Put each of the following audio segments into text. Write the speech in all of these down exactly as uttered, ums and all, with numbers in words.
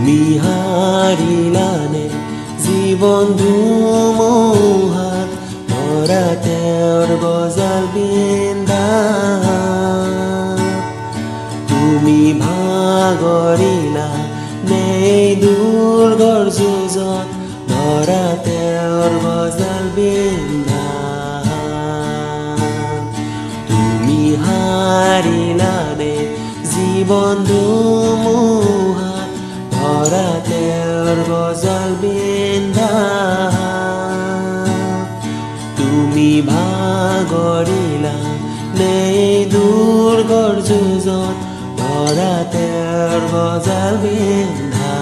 তুমি হাৰিলানে জীৱন ধুমুহাত ধৰা তেওঁৰ গজাল বিন্ধা তুমি ভাগৰিলা নে দুৰ্গৰ যুঁজত ধৰা তেওঁৰ গজাল বিন্ধা তুমি হাৰিলানে জীৱন ধুমুহাত ধৰা তেওঁৰ গজাল বিন্ধা তুমি ভাগৰিলা নে দুৰ্গৰ যুঁজত ধৰা তেওঁৰ গজাল বিন্ধা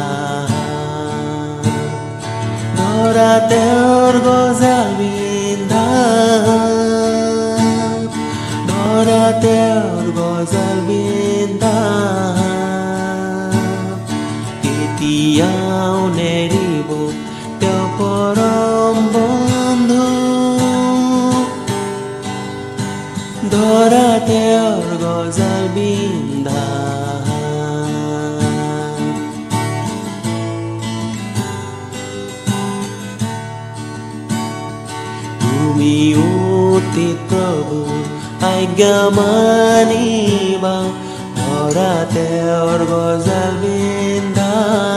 ধৰা তেওঁৰ গজাল বিন্ধা ধৰা তেওঁৰ গজাল বিন্ধা কেতিয়াও নেৰিব তেওঁ পৰম বন্ধু ধৰা তেওঁৰ গজাল বিন্ধা তুমি অতীত প্ৰভু আজ্ঞা মানিবা ধৰা তেওঁৰ গজাল বিন্ধা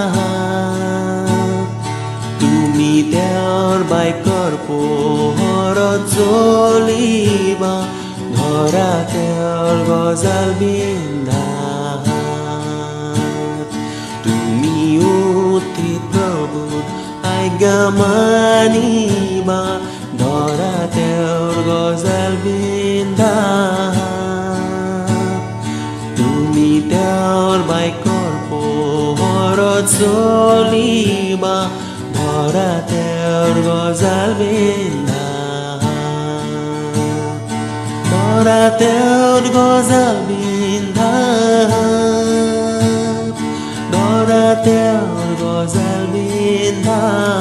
তুমি তেওঁৰ বাক্যৰ পোহৰত জ্বলিবা ধৰা তেওঁৰ গজাল বিন্ধা তুমি অতীত প্ৰভু আজ্ঞা মানিবা ধৰা তেওঁৰ গজাল বিন্ধা তুমি তেওঁৰ বাক্যৰ পোহৰত জ্বলিবা ধৰা তেওঁৰ গজাল বিন্ধা ধৰা তেওঁৰ গজাল বিন্ধা ধৰা তেওঁৰ গজাল বিন্ধা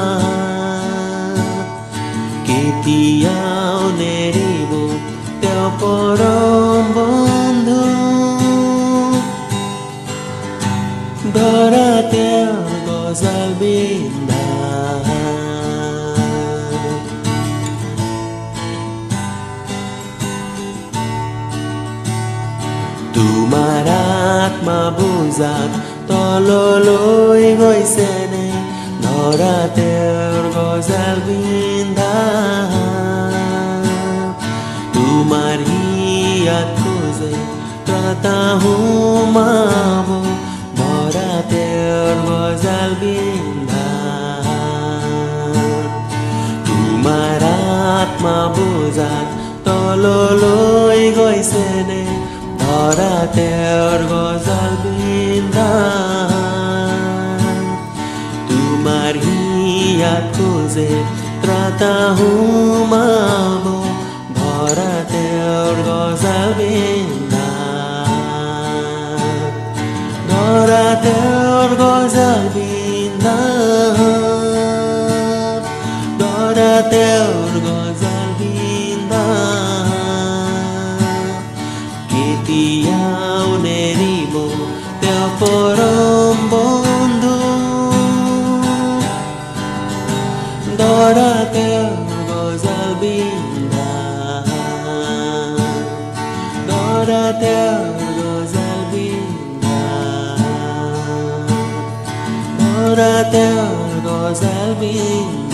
কেতিয়াও নেৰিব তেওঁ পৰম বন্ধু ধৰা তেওঁৰ গজাল বিন্ধা তোমাৰ আত্মা বুজাত তললৈ গৈছেনে ধৰা তেওঁৰ গজাল বিন্ধা তোমাৰ হিয়াত খোজে ত্ৰাতা সোমাব ধৰা তেওঁৰ গজাল বিন্ধা তোমাৰ আত্মা বুজাত তললৈ গৈছেনে ধৰা তেওঁৰ গজাল বিন্ধা তোমাৰ হিয়াত খোজে ত্ৰাতা সোমাব ধৰা তেওঁৰ গজাল বিন্ধা ধৰা তেওঁৰ গজাল বিন্ধা ধৰা তেওঁৰ গজাল বিন্ধা কেতিয়াও নেৰিব তেওঁ পৰম বন্ধু ধৰা তেওঁৰ গজাল বিন্ধা ধৰা তেওঁৰ গজাল বিন্ধা ধৰা তেওঁৰ গজাল বিন্ধা